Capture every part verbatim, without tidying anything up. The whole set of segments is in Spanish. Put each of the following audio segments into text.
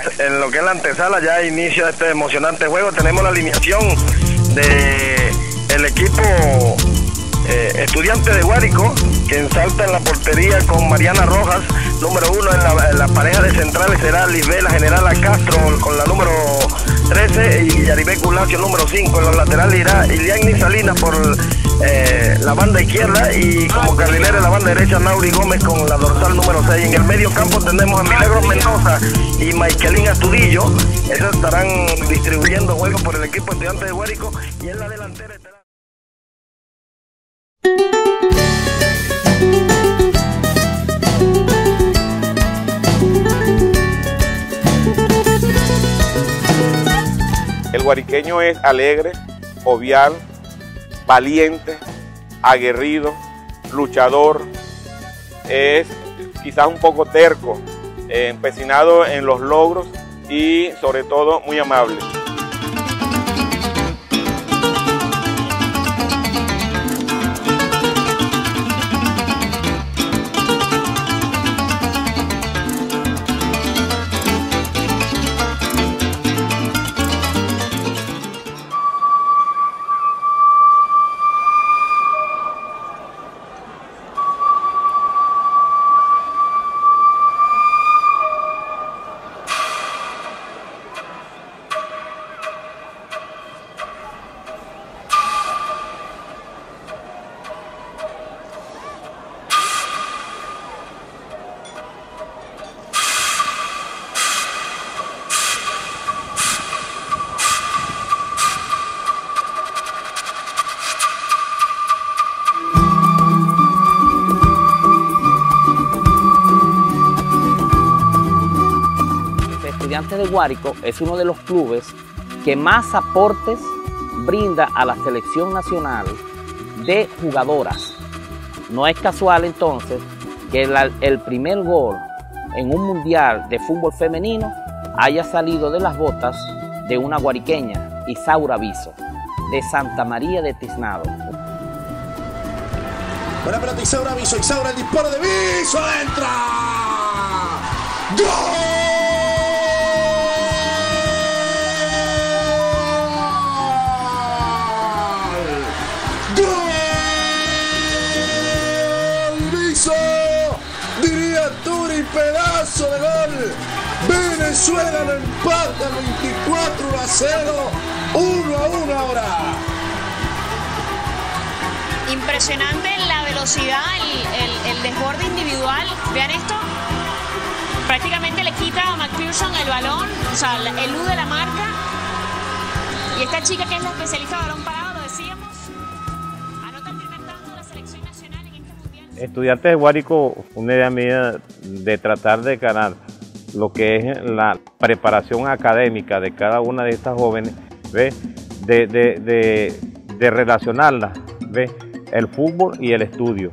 en lo que es la antesala, ya inicia este emocionante juego. Tenemos la alineación de el equipo eh, Estudiantes de Guárico, que ensalta en la portería con Mariana Rojas, número uno. En la, en la pareja de centrales será Lisbeth, la Generala Castro con la número trece, y Yaribé Culacio, número cinco. En los laterales irá Iliani Salinas por eh, la banda izquierda, y como carrilera en la banda derecha Nauri Gómez con la dorsal número seis. En el medio campo tenemos a Milagros Mendoza y Michaelín Astudillo. Ellos estarán distribuyendo juegos por el equipo Estudiantes de Guárico, y en la delantera estará... El guariqueño es alegre, jovial, valiente, aguerrido, luchador, es quizás un poco terco, eh, empecinado en los logros y sobre todo muy amable. Estudiantes de Guárico es uno de los clubes que más aportes brinda a la selección nacional de jugadoras. No es casual entonces que la, el primer gol en un mundial de fútbol femenino haya salido de las botas de una guariqueña, Isaura Viso, de Santa María de Tiznado. Buena pelota, Isaura Viso, Isaura, el disparo de Viso, entra. ¡Gol! Diría Turi, pedazo de gol. Venezuela lo empata veinticuatro a cero, uno a uno ahora. Impresionante la velocidad, el, el, el desborde individual. Vean esto. Prácticamente le quita a McPherson el balón, o sea, elude la marca. Y esta chica, que es la especialista de balón parado, lo decíamos, anota el primer tanto de la selección nacional en este mundial. Estudiantes de Guárico, una idea mía de tratar de ganar lo que es la preparación académica de cada una de estas jóvenes, ¿ve? De, de, de, de relacionarlas, ¿ve? El fútbol y el estudio.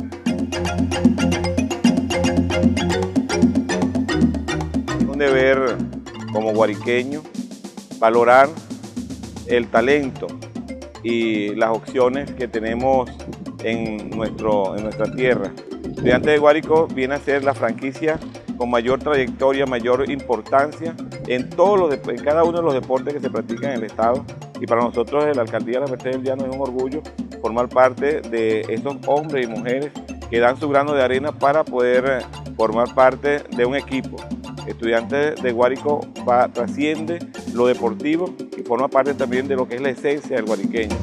Un deber como guariqueño, valorar el talento y las opciones que tenemos en, nuestro, en nuestra tierra. Estudiantes de Guárico viene a ser la franquicia con mayor trayectoria, mayor importancia en, todos los, en cada uno de los deportes que se practican en el estado, y para nosotros de la Alcaldía de la Merced del Llano es un orgullo formar parte de estos hombres y mujeres que dan su grano de arena para poder formar parte de un equipo. Estudiantes de Guárico va, trasciende lo deportivo y forma parte también de lo que es la esencia del guariqueño.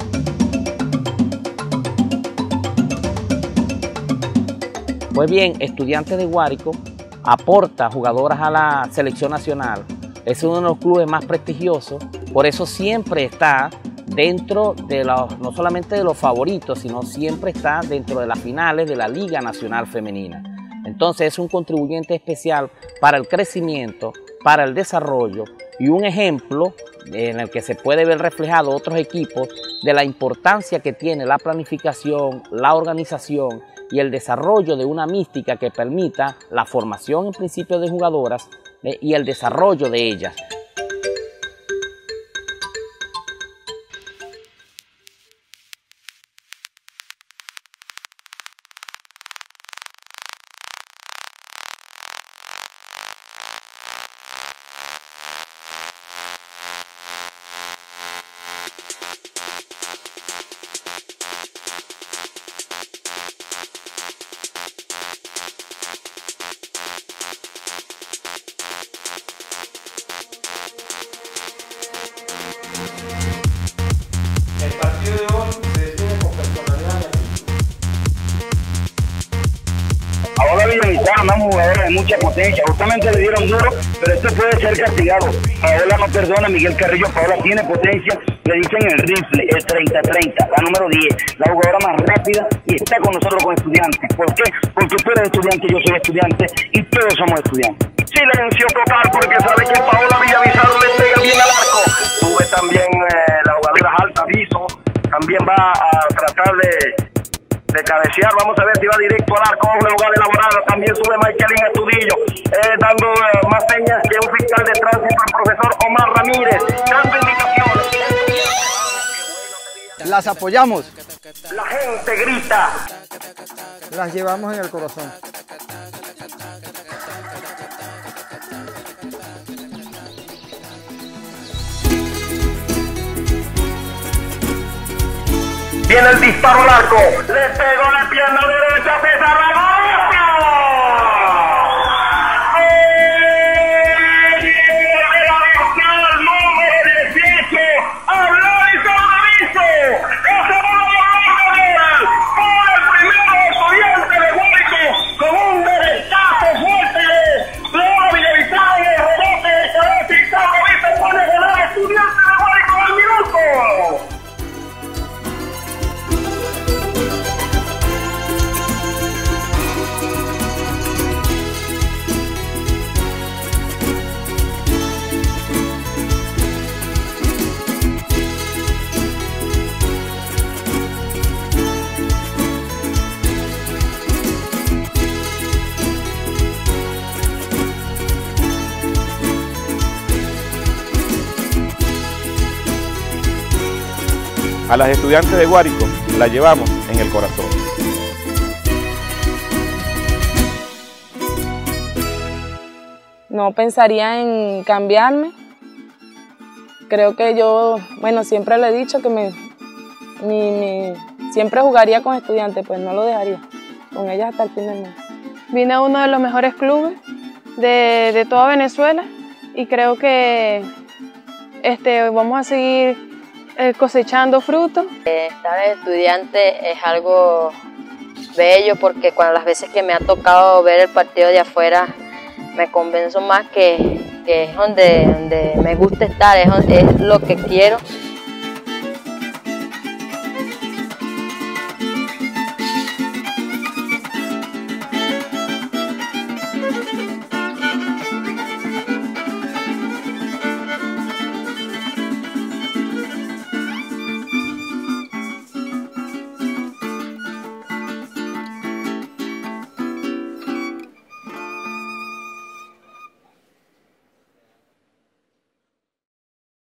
Pues bien, Estudiantes de Guárico aporta jugadoras a la selección nacional. Es uno de los clubes más prestigiosos, por eso siempre está dentro de los, no solamente de los favoritos, sino siempre está dentro de las finales de la Liga Nacional Femenina. Entonces es un contribuyente especial para el crecimiento, para el desarrollo, y un ejemplo en el que se puede ver reflejado otros equipos de la importancia que tiene la planificación, la organización y el desarrollo de una mística que permita la formación en principio de jugadoras eh, y el desarrollo de ellas. mucha potencia. Justamente le dieron duro, pero esto puede ser castigado. Paola no perdona, Miguel Carrillo. Paola tiene potencia, le dicen el rifle, el treinta treinta, la número diez, la jugadora más rápida, y está con nosotros con Estudiantes. ¿Por qué? Porque tú eres estudiante, yo soy estudiante, y todos somos estudiantes. Silencio total, porque sabe que Paola Villavizar le pega bien al arco. Sube también eh, la jugadora alta, Viso, también va a tratar de, de cabecear. Vamos a ver si va directo al arco, una jugada elaborada. También sube Michaelín Estudillo, eh, dando eh, más señas que un fiscal de tránsito, el profesor Omar Ramírez, dando indicaciones. Las apoyamos. La gente grita. Las llevamos en el corazón. Viene el disparo al arco. Le pegó la pierna derecha, César Ragosa. El número dieciocho. Habló y sobreviso. Ese va a gol por el primero Estudiante de Guárico con un derechazo fuerte de Paola Villavizar en el rebote de cabeza y sobreviso pone a ganar Estudiante de Guárico al minuto. A las estudiantes de Guárico la llevamos en el corazón. No pensaría en cambiarme. Creo que yo, bueno, siempre le he dicho que me, mi, mi, siempre jugaría con Estudiantes, pues no lo dejaría, con ellas hasta el fin del mes. Vine a uno de los mejores clubes de, de toda Venezuela y creo que este, vamos a seguir cosechando frutos. Estar en Estudiante es algo bello porque cuando las veces que me ha tocado ver el partido de afuera me convenzo más que, que es donde, donde me gusta estar, es, es lo que quiero.